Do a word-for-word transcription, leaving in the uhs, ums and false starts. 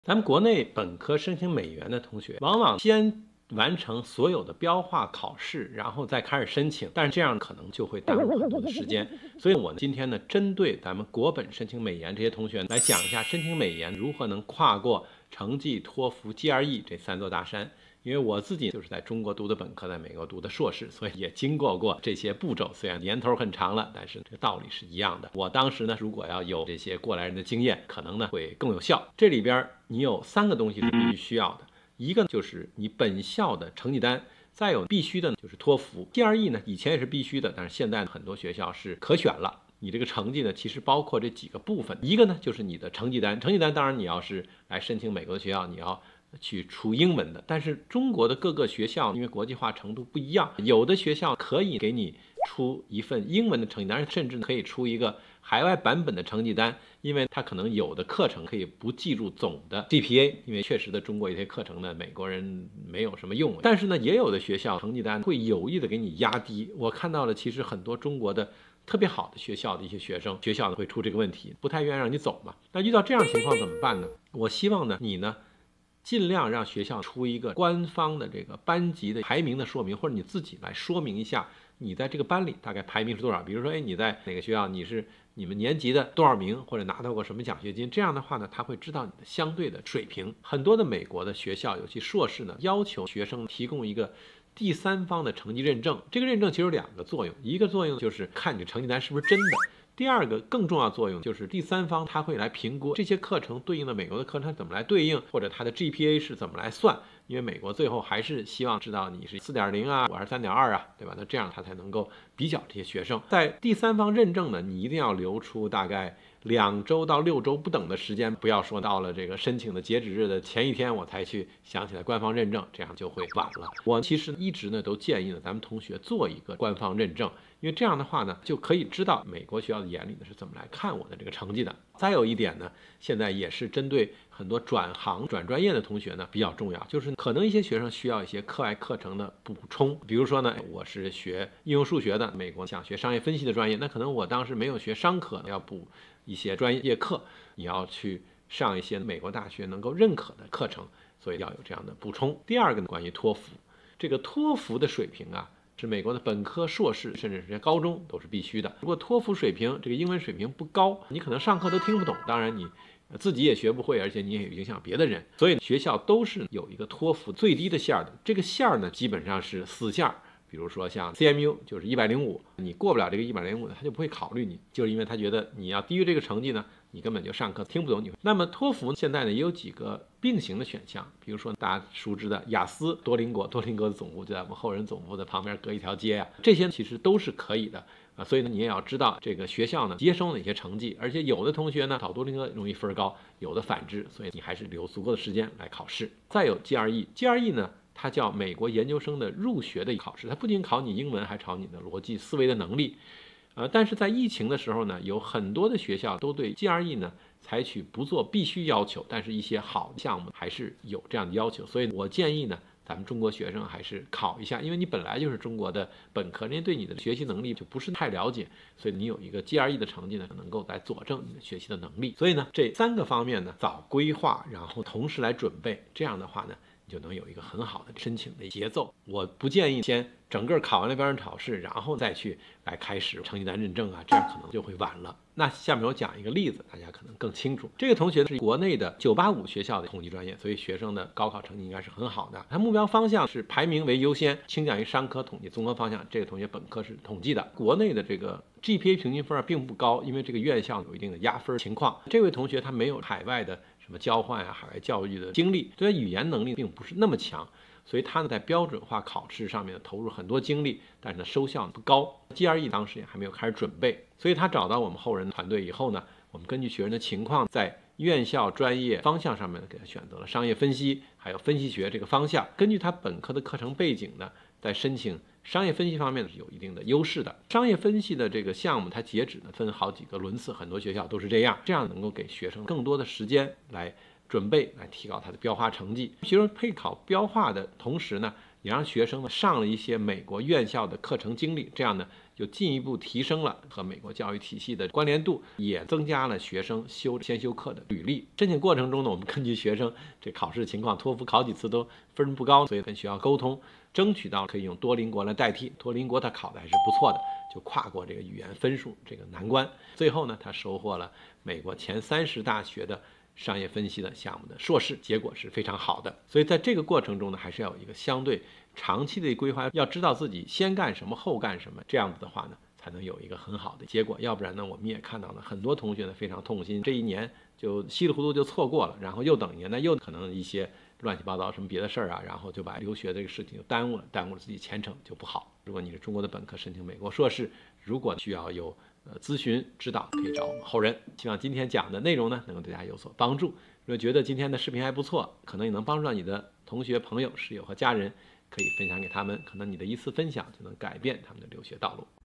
咱们国内本科申请美研的同学，往往先完成所有的标化考试，然后再开始申请，但是这样可能就会耽误很多的时间。所以我今天呢，针对咱们国本申请美研这些同学来讲一下申请美研如何能跨过成绩、托福、G R E 这三座大山。因为我自己就是在中国读的本科，在美国读的硕士，所以也经过过这些步骤。虽然年头很长了，但是这个道理是一样的。我当时呢，如果要有这些过来人的经验，可能呢会更有效。这里边你有三个东西是必须需要的，一个就是你本校的成绩单，再有必须的就是托福。G R E 呢，以前也是必须的，但是现在很多学校是可选了。你这个成绩呢，其实包括这几个部分，一个呢就是你的成绩单，成绩单当然你要是来申请美国的学校，你要去出英文的，但是中国的各个学校因为国际化程度不一样，有的学校可以给你出一份英文的成绩单，甚至可以出一个海外版本的成绩单，因为它可能有的课程可以不计入总的 G P A， 因为确实的中国一些课程呢，美国人没有什么用。但是呢，也有的学校成绩单会有意的给你压低。我看到了，其实很多中国的特别好的学校的一些学生，学校呢会出这个问题，不太愿意让你走嘛。那遇到这样情况怎么办呢？我希望呢，你呢尽量让学校出一个官方的这个班级的排名的说明，或者你自己来说明一下你在这个班里大概排名是多少。比如说，哎，你在哪个学校，你是你们年级的多少名，或者拿到过什么奖学金，这样的话呢，他会知道你的相对的水平。很多的美国的学校，尤其硕士呢，要求学生提供一个第三方的成绩认证。这个认证其实有两个作用，一个作用就是看你成绩单是不是真的。第二个更重要的作用就是第三方他会来评估这些课程对应的美国的课程怎么来对应，或者它的 G P A 是怎么来算。因为美国最后还是希望知道你是 四点零 啊，我还是 三点二 啊，对吧？那这样他才能够比较这些学生。在第三方认证呢，你一定要留出大概两周到六周不等的时间，不要说到了这个申请的截止日的前一天我才去想起来官方认证，这样就会晚了。我其实一直呢都建议呢咱们同学做一个官方认证，因为这样的话呢就可以知道美国学校的眼里呢是怎么来看我的这个成绩的。再有一点呢，现在也是针对很多转行转专业的同学呢比较重要，就是可能一些学生需要一些课外课程的补充。比如说呢，我是学应用数学的，美国想学商业分析的专业，那可能我当时没有学商科，要补一些专业课，你要去上一些美国大学能够认可的课程，所以要有这样的补充。第二个呢，关于托福，这个托福的水平啊，是美国的本科、硕士，甚至是高中都是必须的。如果托福水平这个英文水平不高，你可能上课都听不懂，当然你自己也学不会，而且你也影响别的人。所以学校都是有一个托福最低的线的，这个线呢基本上是死线。比如说像 C M U 就是一百零五，你过不了这个一百零五，他就不会考虑你，就是因为他觉得你要低于这个成绩呢，你根本就上课听不懂你。那么托福现在呢也有几个并行的选项，比如说大家熟知的雅思、多邻国，多邻国的总部就在我们后人总部的旁边隔一条街呀、啊，这些其实都是可以的啊。所以呢，你也要知道这个学校呢接收哪些成绩，而且有的同学呢考多邻国容易分高，有的反之，所以你还是留足够的时间来考试。再有 G R E，G R E 呢，它叫美国研究生的入学的考试，它不仅考你英文，还考你的逻辑思维的能力。呃，但是在疫情的时候呢，有很多的学校都对 G R E 呢采取不做必须要求，但是一些好的项目还是有这样的要求。所以我建议呢，咱们中国学生还是考一下，因为你本来就是中国的本科，人家对你的学习能力就不是太了解，所以你有一个 G R E 的成绩呢，能够来佐证你的学习的能力。所以呢，这三个方面呢，早规划，然后同时来准备，这样的话呢，就能有一个很好的申请的节奏。我不建议先整个考完了标准考试，然后再去来开始成绩单认证啊，这样可能就会晚了。那下面我讲一个例子，大家可能更清楚。这个同学是国内的九八五学校的统计专业，所以学生的高考成绩应该是很好的。他目标方向是排名为优先，倾向于商科统计综合方向。这个同学本科是统计的，国内的这个 G P A 平均分并不高，因为这个院校有一定的压分情况。这位同学他没有海外的什么交换啊、海外教育的经历，对他语言能力并不是那么强，所以他呢在标准化考试上面投入很多精力，但是呢收效不高。G R E 当时也还没有开始准备，所以他找到我们后人团队以后呢，我们根据学生的情况，在院校专业方向上面给他选择了商业分析还有分析学这个方向。根据他本科的课程背景呢，在申请商业分析方面是有一定的优势的。商业分析的这个项目，它截止呢分好几个轮次，很多学校都是这样，这样能够给学生更多的时间来准备，来提高他的标化成绩。学生配考标化的同时呢， 也让学生呢上了一些美国院校的课程经历，这样呢就进一步提升了和美国教育体系的关联度，也增加了学生修先修课的履历。申请过程中呢，我们根据学生这考试情况，托福考几次都分不高，所以跟学校沟通，争取到可以用多邻国来代替。多邻国他考的还是不错的，就跨过这个语言分数这个难关。最后呢，他收获了美国前三十大学的商业分析的项目的硕士，结果是非常好的。所以在这个过程中呢，还是要有一个相对长期的规划，要知道自己先干什么后干什么，这样子的话呢才能有一个很好的结果。要不然呢，我们也看到了很多同学呢非常痛心，这一年就稀里糊涂就错过了，然后又等一年，那又可能一些乱七八糟什么别的事儿啊，然后就把留学这个事情就耽误了，耽误了自己前程就不好。如果你是中国的本科申请美国硕士，如果需要有呃咨询指导，可以找我们后人。希望今天讲的内容呢能够对大家有所帮助。如果觉得今天的视频还不错，可能也能帮助到你的同学、朋友、室友和家人，可以分享给他们，可能你的一次分享就能改变他们的留学道路。